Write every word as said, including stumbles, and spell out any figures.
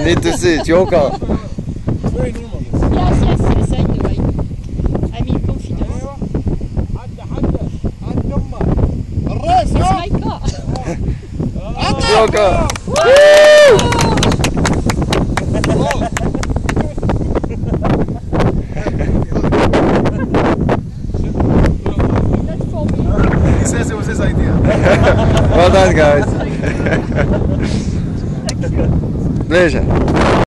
need to see Joker. Very normal. Yes, yes, yes, I know, I know. I'm in confidence. عدى حدى عدى امك الراس It's ها my car. Joker. Not for me. He says it was his idea. Well done, guys. Pleasure.